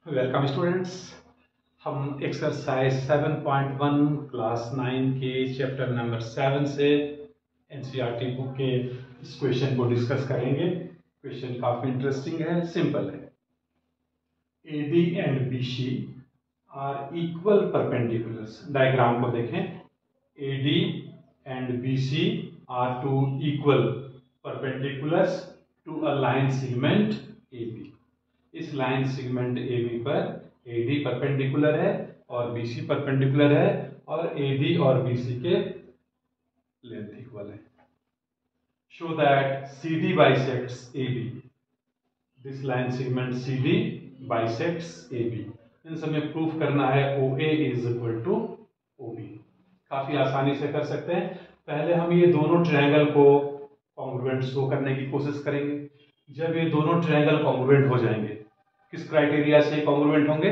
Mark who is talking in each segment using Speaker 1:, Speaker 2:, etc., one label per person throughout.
Speaker 1: Welcome students. हम exercise 7.1 class 9 के chapter number 7 से एनसीईआरटी बुक के इस क्वेश्चन को डिस्कस करेंगे। क्वेश्चन काफी इंटरेस्टिंग है, सिंपल है। AD and BC are equal perpendiculars. Diagram को देखें। AD and BC are two equal perpendiculars to a line segment AB. इस लाइन सेगमेंट AB पर AD परपेंडिकुलर है और BC परपेंडिकुलर है और AD और BC के लेंथ इक्वल है। Show that CD bisects AB। This line segment CD bisects AB। इन सब में प्रूफ करना है OA is equal to OB। काफी आसानी से कर सकते हैं। पहले हम ये दोनों ट्रायंगल को कॉन्ग्रुएंट शो करने की कोशिश करेंगे। जब ये दोनों ट्रायंगल कॉन्ग्रुएंट हो जाएंगे, किस क्राइटेरिया से कॉन्ग्रुएंट होंगे?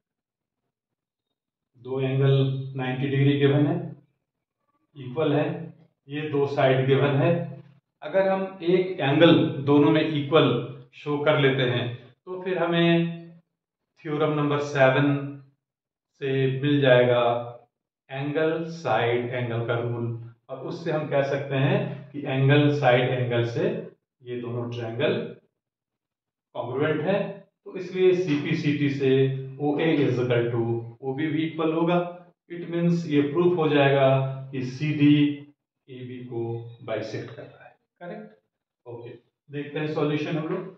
Speaker 1: दो एंगल 90 डिग्री गिवन है, इक्वल है, ये दो साइड गिवन है। अगर हम एक एंगल दोनों में इक्वल शो कर लेते हैं तो फिर हमें थ्योरम नंबर 7 से मिल जाएगा एंगल साइड एंगल का रूल, और उससे हम कह सकते हैं कि एंगल साइड एंगल से ये दोनों ट्रायंगल कॉन्ग्रुएंट है। तो इसलिए CPCT से OA is equal to OB भी इक्वल होगा। इट मीन्स ये प्रूफ हो जाएगा कि CD AB को बाइसेक्ट कर रहा है। करेक्ट? ओके, देखते हैं सॉल्यूशन हम लोग।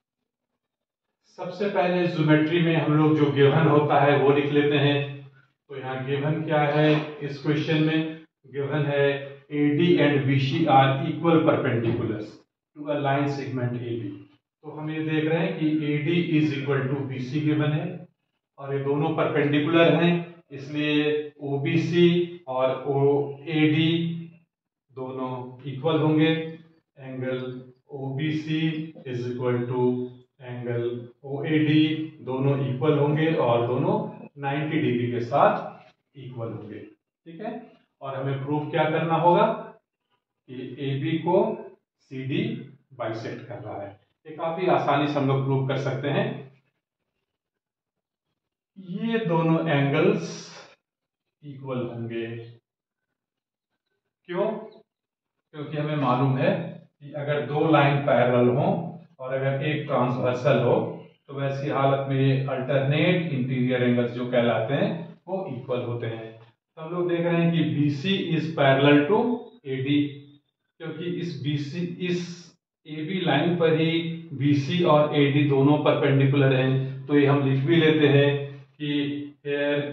Speaker 1: सबसे पहले ज्योमेट्री में हम लोग जो गिवन होता है वो लिख लेते हैं। तो यहाँ गिवन क्या है? इस क्वेश्चन में गिवन है AD and BC are equal perpendiculars to a line segment AB। तो हम ये देख रहे हैं कि AD is equal to BC given है और ये दोनों परपेंडिकुलर हैं, इसलिए OBC और OAD दोनों इक्वल होंगे। Angle OBC is equal to angle OAD, दोनों इक्वल होंगे और दोनों 90 डिग्री के साथ इक्वल होंगे। ठीक है, और हमें प्रूफ क्या करना होगा कि AB को CD बाइसेक्ट कर रहा है। ये काफी आसानी से हम लोग प्रूव कर सकते हैं। ये दोनों एंगल्स इक्वल होंगे। क्यों? क्योंकि हमें मालूम है कि अगर दो लाइन पैरेलल हो और अगर एक ट्रांसवर्सल हो तो वैसी हालत में ये अल्टरनेट इंटीरियर एंगल्स जो कहलाते हैं वो इक्वल होते हैं। तो हम लोग देख रहे हैं कि BC is parallel to AD, क्योंकि इस AB लाइन पर ही BC और AD दोनों परपेंडिकुलर हैं। तो ये हम लिख भी लेते हैं कि here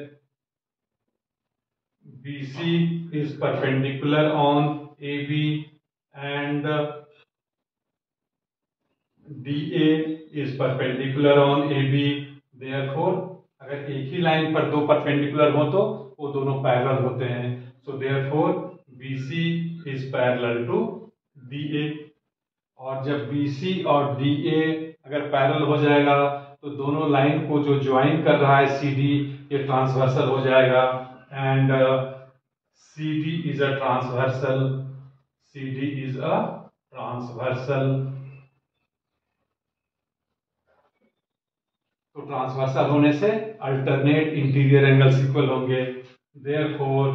Speaker 1: BC is perpendicular on AB and DA is perpendicular on AB। Therefore, अगर एक ही लाइन पर दो परपेंडिकुलर हो तो वो दोनों पैरेलल होते हैं। So therefore BC is parallel to DA। और जब BC और DA अगर पैरेलल हो जाएगा तो दोनों लाइन को जो ज्वाइन कर रहा है CD, ये ट्रांसवर्सल हो जाएगा। And CD is a transversal। CD is a transversal। तो ट्रांसवर्सल होने से अल्टरनेट इंटीरियर एंगल्स इक्वल होंगे। Therefore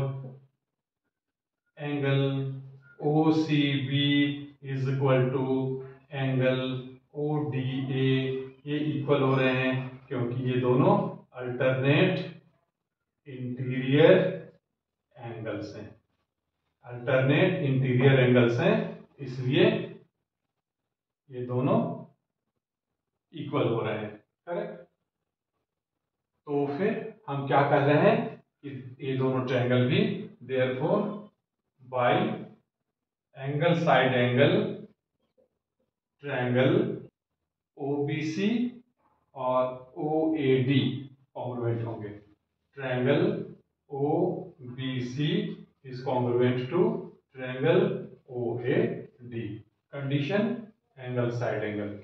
Speaker 1: angle OCB is equal to angle ODA, ये इक्वल हो रहे हैं क्योंकि ये दोनों अल्टरनेट इंटीरियर एंगल्स हैं। अल्टरनेट इंटीरियर एंगल्स हैं, इसलिए ये दोनों इक्वल हो रहे हैं। करेक्ट? तो फिर हम क्या कर रहे हैं कि ये दोनों ट्रायंगल भी therefore by angle side angle triangle OBC और OAD कॉन्ग्रुएंट होंगे। Triangle OBC is congruent to triangle OAD। Condition angle side angle,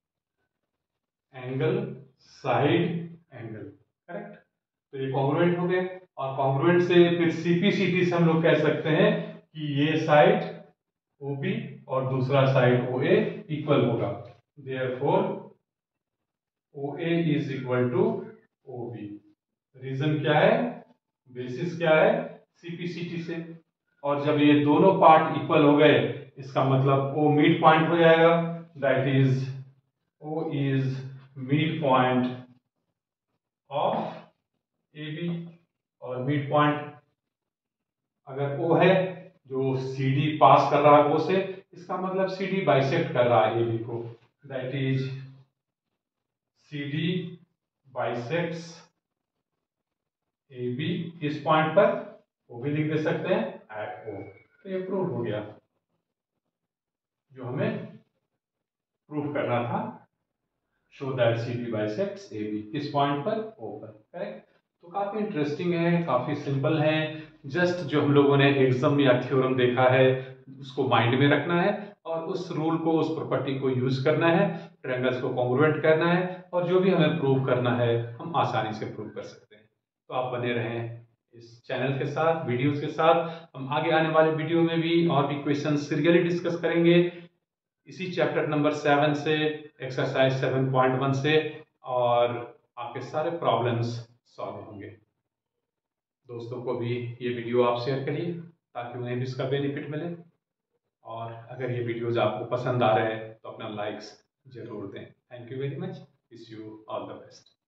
Speaker 1: angle side angle. Correct? तो ये कॉन्ग्रुएंट हो गए, और कॉन्ग्रुएंट से फिर CPCT से हम लोग कह सकते हैं कि ये साइड OB और दूसरा साइड OA इक्वल होगा। Therefore O A is equal to O B. Reason क्या है, बेसिस क्या है, सीपीसीटी से। और जब ये दोनों पार्ट इक्वल हो गए, इसका मतलब ओ मिड पॉइंट हो जाएगा, that is O is mid point of A B. और मिड पॉइंट अगर ओ है, जो सी डी पास कर रहा है ओ से, इसका मतलब सी डी बाइसेक्ट कर रहा है ए बी को, that is C D bisects A B. किस पॉइंट पर, वो भी लिख दे सकते हैं एट ओ। तो ये प्रूव हो गया जो हमें प्रूव करना था। Show that C D bisects A B, किस पॉइंट पर, ओ पर। करेक्ट। तो काफी इंटरेस्टिंग है, काफी सिंपल है। जस्ट जो हम लोगों ने एग्जाम या थ्योरम देखा है उसको माइंड में रखना है और उस रूल को, उस प्रॉपर्टी को यूज करना है, ट्रायंगल्स को कॉन्ग्रुएंट करना है, और जो भी हमें प्रूव करना है हम आसानी से प्रूव कर सकते हैं। तो आप बने रहें इस चैनल के साथ, वीडियोस के साथ। हम आगे आने वाले वीडियो में भी और भी क्वेश्चन सीरियली डिस्कस करेंगे इसी चैप्टर नंबर 7 से, एक्सरसाइज 7.1 से, और आपके सारे प्रॉब्लम्स सॉल्व होंगे। दोस्तों को भी ये वीडियो आप शेयर करिए ताकि उन्हें भी इसका बेनिफिट मिले। और अगर ये वीडियोज आपको पसंद आ रहे हैं तो अपना लाइक्स जरूर दें। Thank you very much. Wish you all the best.